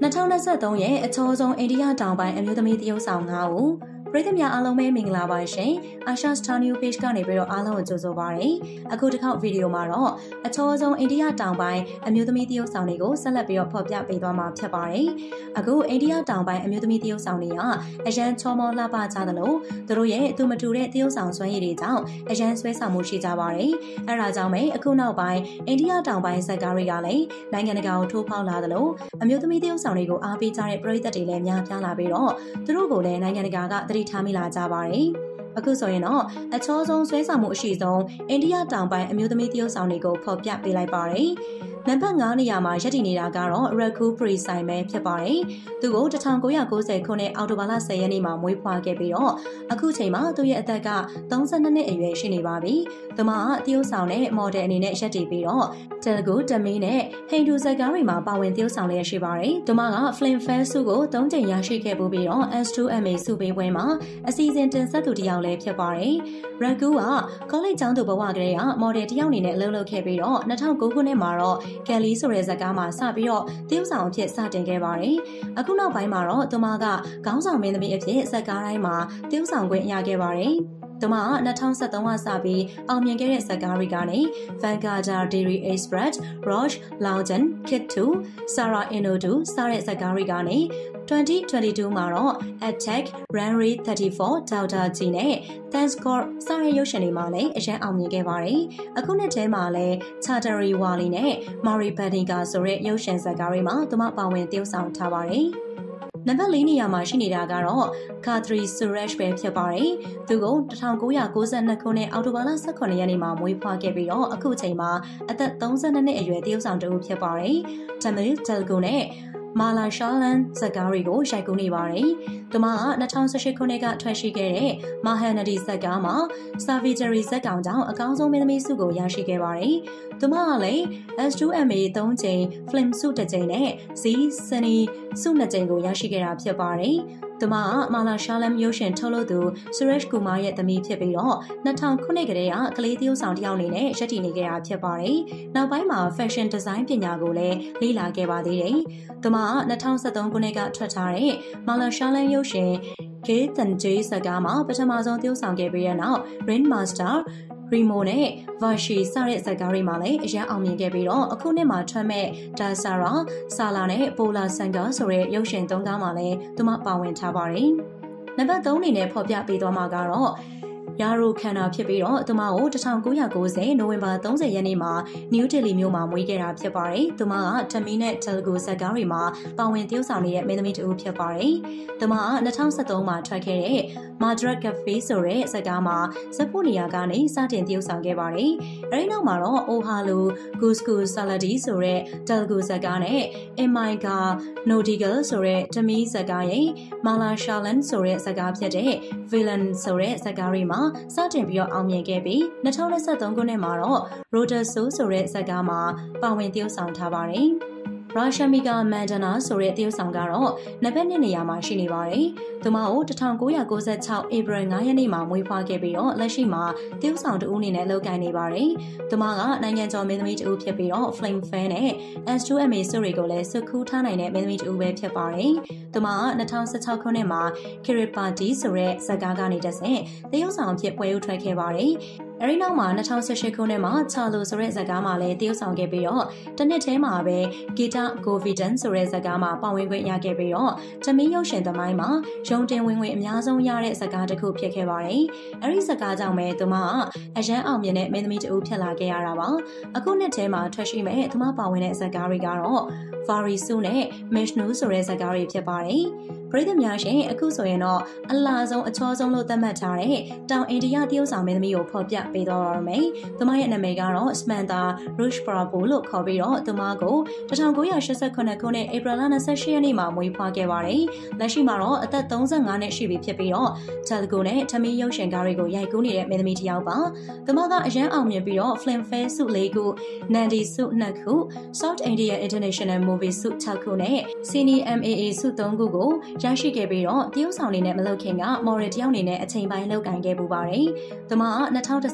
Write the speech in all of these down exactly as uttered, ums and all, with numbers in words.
နှစ်ထောင်နှစ်ဆသုံးရဲ့အချောဆုံးအိန္ဒိယတောင်ပိုင်းအမျိုးသမီးတရုတ်ဆောင်ငါးဦးပရိသတ်များအားလုံးပဲမင်္ဂလာပါရှင်အာရှ Star News Page ကနေပြီးတော့အားလုံးကိုကြိုဆိုပါရစေအခုတစ်ခေါက်ဗီဒီယိုမှာတော့အချောဆုံးအိန္ဒိယတောင်ပိုင်းအမျိုးသမီးတရုတ်ဆောင်တွေကိုဆက်လက်ပြီးတော့ဖော်ပြပေးသွားမှာဖြစ်ပါတယ်အခုအိန္ဒိယတောင်ပိုင်းအမျိုးသမီးတရုတ်ဆောင်တွေကအရန်ချောမောလှပကြသလိုသူတို့ရဲ့သူမတူတဲ့တရုတ်ဆောင်စွမ်းရည်တွေကြောင့်အရန်ဆွဲဆောင်မှုရှိကြပါတယ်အဲဒါကြောင့်ပဲအခုနောက်ပိုင်းအိန္ဒိယတောင်ပိုင်းဇက်ကားတွေကလည်းနိုင်ငံတကာကိုထိုးဖောက်လာသလိုအမျိုးသမီးတရုတ်ဆောင်တွေကိုအားပေးကြတဲ့ပရိသတ်တွေလည်းများပြားလာပြီးတော့သူတို့ကိုလည်းနိုင်ငံတကာကသတိထားမိလာကြပါတယ်အခုဆိုရင်တော့အချောဆုံးဆွဲဆောင်မှုအရှိဆုံးအိန္ဒိယတောင်ပိုင်းအမျိုးသမီးတရုတ်ဆောင်တွေကိုဖော်ပြပေးလိုက်ပါတယ်နံပါတ်ငါးနေရာမှာရပ်တည်နေတာကတော့ Raku Pri ဆိုင်ပဲဖြစ်ပါတယ်။သူကို၁၉၉၀ခုနှစ်အောက်တိုဘာလ၁၀ရက်နေ့မှာမွေးဖွားခဲ့ပြီးတော့အခုချိန်မှာသူရဲ့အသက်က၃၂နှစ်အရွယ်ရှိနေပါပြီ။သူမကတရုတ်ဆောင်နဲ့မော်ဒယ်အနေနဲ့ရပ်တည်ပြီးတော့တယ်ဂူတမီနဲ့ဟိန္ဒူဇာတ်ကားတွေမှာပါဝင်တရုတ်ဆောင်လျက်ရှိပါတယ်။သူမက Filmfare ဆုကို၃ကြိမ်ရရှိခဲ့ပြီးတော့ S 2 M A ဆုပေးပွဲမှာအစီအစဉ်တင်ဆက်သူတစ်ယောက်လည်းဖြစ်ပါတယ်။ Raku ကကောလိပ်ကျောင်းသူဘဝကလေးကမော်ဒယ်တစ်ယောက်အနေနဲ့အလုပ်လုပ်ခဲ့ပြီးတော့၂၀၀၉ခုနှစ်မှာတော့ကယ်လီဆိုတဲ့ဇာတ်ကားမှာစပြီးတော့တရုတ်ဆောင်အဖြစ်စတင်ခဲ့ပါတယ်။အခုနောက်ပိုင်းမှာတော့သူမကခေါင်းဆောင်မင်းသမီးအဖြစ်ဇာတ်ကားတိုင်းမှာတရုတ်ဆောင်ခွင့်ရခဲ့ပါတယ်။သူမက၂၀၁၃ကစပြီးအောင်မြင်ခဲ့တဲ့ဇာတ်ကားတွေကနေ Vanguardia Dairy Express, Roche, Loudon, Kid two, Sarah Inodu စတဲ့ဇာတ်ကားတွေကနေtwenty twenty-twoမှာတော့ Attack, Runway thirty-four, Delta G နဲ့ Thanks God စတဲ့ရုပ်ရှင်တွေမှာလည်းအရန်အောင်မြင်ခဲ့ပါတယ်။အခုနှစ်ထဲမှာလည်း Chattery Wali နဲ့ Mari Badinka ဆိုတဲ့ရုပ်ရှင်ဇာတ်ကားတွေမှာသူမပါဝင်သရုပ်ဆောင်ထားပါတယ်။နံပါတ်လေးနေရာမှာရှိနေတာကတော့ Khatri Suresh ပဲဖြစ်ပါတယ်။သူကို၁၉၉၂ခုနှစ်အောက်တိုဘာလ၁၇ရက်နေ့မှာမွေးဖွားခဲ့ပြီးတော့အခုချိန်မှာအသက်၃၂နှစ်အရွယ်တရုတ်ဆောင်တူဖြစ်ပါတယ်။ Tamil, Telugu နဲ့မာလာရှာလန်ဇာတ်ကားတွေကိုရိုက်ကူးနေပါတယ်။သူမက၂၀၁၈ခုနှစ်ကထွက်ရှိခဲ့တဲ့မာဟန်နဒီဇာတ်ကားမှာ Savitri ဇာတ်ကောင်ကြောင့်အကောင်းဆုံးမင်းသမီးဆုကိုရရှိခဲ့ပါတယ်။သူမကလည်း S 2 M A သုံးကြိမ် Film ဆုတစ်ကြိမ်နဲ့ Z Cine ဆုနှစ်ကြိမ်ကိုရရှိခဲ့တာဖြစ်ပါတယ်။သူမကမာလာရှာလန်ရုပ်ရှင်ထုတ်လုပ်သူ Suresh Kumar ရဲ့သမီးဖြစ်ပြီးတော့၂၀၀၀ခုနှစ်ကတည်းကကလေးသရုပ်ဆောင်တစ်ယောက်အနေနဲ့ရပ်တည်နေခဲ့တာဖြစ်ပါတယ်။နောက်ပိုင်းမှာ Fashion Design ပညာကိုလည်းလေ့လာခဲ့ပါသေးတယ်။သူမက၂၀၁၃ခုနှစ်ကထွက်ထားတဲ့မာလာရှာလန်ရုပ်ရှင် Gay and Jay ဇာတ်ကားမှာပထမဆုံးသရုပ်ဆောင်ခဲ့ပြီးတဲ့နောက် Rain Master Remo နဲ့ Vashi စတဲ့ဇာတ်ကားတွေမှာလည်းအရန်အောင်မြင်ခဲ့ပြီးတော့အခုနှစ်မှာထွက်မဲ့ Dasara, Sala နဲ့ Pola Sanga ဆိုတဲ့ရုပ်ရှင်သုံးကားမှာလည်းသူမပါဝင်ထားပါတယ်။နံပါတ်သုံးအနေနဲ့ဖော်ပြပေးသွားမှာကတော့ယာရူခန္ဓာဖြစ်ပြီးတော့သူမကို၁၉၉၀နိုဝင်ဘာ၃၀ရက်နေ့မှာနယူးဒေလီမြို့မှာမွေးခဲ့တာဖြစ်ပါတယ်။သူမကတမီနဲ့တယ်ဂူဇာတ်ကားတွေမှာပါဝင်သရုပ်ဆောင်နေတဲ့မင်းသမီးတူဖြစ်ပါတယ်။သူမက၂၀၁၃မှာထွက်ခဲ့တဲ့ Madras Cafe ဆိုတဲ့ဇာတ်ကားမှာဇက်ဖို့နေရာကနေစတင်သရုပ်ဆောင်ခဲ့ပါတယ်။အဲဒီနောက်မှာတော့ Ohalu Gusku Saladi ဆိုတဲ့တယ်ဂူဇာတ်ကားနဲ့ Emaiga Nodigal ဆိုတဲ့တမီဇာတ်ကားရဲ့ Mala Shalan ဆိုတဲ့ဇာတ်ကားဖြစ်တဲ့ Villain ဆိုတဲ့ဇာတ်ကားတွေမှာစတင်ပြီးတော့အောင်မြင်ခဲ့ပြီး၂၀၂၃ခုနှစ်မှာတော့ Roderso ဆိုတဲ့ဇာတ်ကားမှာပါဝင်သရုပ်ဆောင်ထားပါတယ်။ရာရှမီကာမန်ဒနာဆိုတဲ့သရုပ်ဆောင်ကတော့နံပါတ်၂နေရာမှာရှိနေပါတယ်။သူမကို၁၉၉၆ဧပြီ၅ရက်နေ့မှာမွေးဖွားခဲ့ပြီးတော့လက်ရှိမှာသရုပ်ဆောင်တဦးအနေနဲ့လုပ်ကိုင်နေပါတယ်။သူမကနိုင်ငံကျော်မင်းသမီးတဦးဖြစ်ပြီးတော့ Filmfare နဲ့ S 2 M A ဆုတွေကိုလည်းစုခူးထားနိုင်တဲ့မင်းသမီးတဦးပဲဖြစ်ပါတယ်။သူမက၂၀၁၆ခုနှစ်မှာ Kiripati ဆိုတဲ့ဇာတ်ကားကနေတဆင့်သရုပ်ဆောင်အဖြစ်ပွဲဦးထွက်ခဲ့ပါတယ်။အဲဒီနောက်မှာ၂၀၁၈ခုနှစ်မှာချာလိုဆိုတဲ့ဇာတ်ကားမှာလည်းတရုပ်ဆောင်ခဲ့ပြီးတော့တစ်နှစ်ထဲမှာပဲဂီတာဂိုဗီဒန်ဆိုတဲ့ဇာတ်ကားမှာပါဝင်ခွင့်ရခဲ့ပြီးတော့တမီးရုပ်ရှင်သမိုင်းမှာရုံတင်ဝင်ဝင်အများဆုံးရတဲ့ဇာတ်ကားတစ်ခုဖြစ်ခဲ့ပါတယ်။အဲဒီဇာတ်ကားကြောင့်ပဲသူမကအရန်အောင်မြင်တဲ့မင်းသမီးတူဖြစ်လာခဲ့ရတာပါ။အခုနှစ်ထဲမှာထွက်ရှိမဲ့သူမပါဝင်တဲ့ဇာတ်ကားတွေကတော့ Varisu နဲ့ Mishnu ဆိုတဲ့ဇာတ်ကားတွေဖြစ်ပါတယ်။ပရိသတ်များရှင်အခုဆိုရင်တော့အလားဆုံးအချောဆုံးလို့သတ်မှတ်ထားတဲ့တောင်အိန္ဒိယတရုတ်ဆောင်မင်းသမီးကိုဖော်ပြပေးတော့ရမယ်။သူမရဲ့နာမည်ကတော့ Samantha Rush Prabhu လို့ခေါ်ပြီးတော့သူမကို၁၉၈၇ခုနှစ်ဧပြီလ၂၈ရက်နေ့မှာမွေးဖွားခဲ့ပါတယ်။လက်ရှိမှာတော့အသက်၃၅နှစ်ရှိပြီဖြစ်ပြီးတော့တယ်ဂူနဲ့တမီရုပ်ရှင်ကားတွေကိုရိုက်ကူးနေတဲ့မင်းသမီးတစ်ယောက်ပါ။သူမကအရန်အောင်မြင်ပြီးတော့ Filmfare ဆု၄ခု Nandi ဆု၂ခု South India International Movie ဆု၆ခုနဲ့ Cine M A A ဆု၃ခုကိုရရှိခဲ့ပြီးတော့တရုတ်ဆောင်နေနဲ့မလုပ်ခင်ကမော်ဒယ်တယောက်အနေနဲ့အချိန်ပိုင်းလုပ်ကိုင်ခဲ့ပူပါတယ်။သူမက၂၀၁၀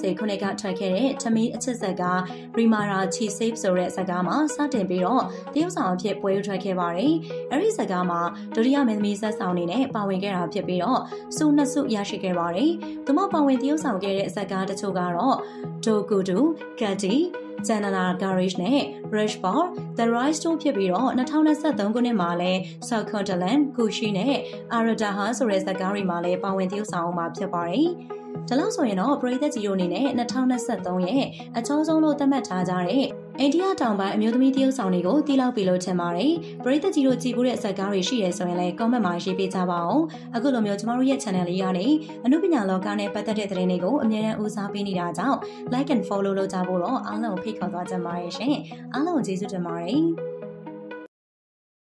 ဆယ်ခုနှစ်ကထွက်ခဲ့တဲ့ထမီးအချစ်ဇက်က Rimara Chi Save ဆိုတဲ့ဇာတ်ကားမှာစတင်ပြီးတော့တရုတ်ဆောင်အဖြစ်ပွဲထွက်ခဲ့ပါတယ်။အဲဒီဇာတ်ကားမှာဒုတိယမင်းသမီးဇက်ဆောင်အနေနဲ့ပါဝင်ခဲ့တာဖြစ်ပြီးတော့စုနှစ်စုရရှိခဲ့ပါတယ်။သူမပါဝင်တရုတ်ဆောင်ခဲ့တဲ့ဇာတ်ကားတချို့ကတော့ Dokudu, Kati, Janana Garage နဲ့ Rushbar, The Rise တို့ဖြစ်ပြီးတော့၂၀၂၃ခုနှစ်မှာလဲ Southern Gucci နဲ့ Aradaha ဆိုတဲ့ဇာတ်ကားတွေမှာလဲပါဝင်တရုတ်ဆောင်မှာဖြစ်ပါတယ်။ဒါလို့ဆိုရင်တော့ပရိသတ်ကြီးတို့အနေနဲ့၂၀၂၃ရဲ့အချောဆုံးလို့သတ်မှတ်ထားကြတဲ့အိန္ဒိယတောင်ပိုင်းအမျိုးသမီးတရုတ်ဆောင်တွေကိုတီးလောက်ပြီလို့ထင်ပါတယ်။ပရိသတ်ကြီးတို့ကြည့်ဖို့တဲ့ဇာတ်ကားတွေရှိရဲဆိုရင်လည်း comment မှာရေးပေးကြပါအောင်။အခုလိုမျိုးကျမတို့ရဲ့ channel လေးကနေအမှုပညာလောကနဲ့ပတ်သက်တဲ့သတင်းတွေကိုအမြဲတမ်းဦးစားပေးနေတာကြောင့် like and follow လုပ်ကြဖို့တော့အားလုံးဖိတ်ခေါ်သွားကြပါရရှင်။အားလုံးကျေးဇူးတင်ပါတယ်။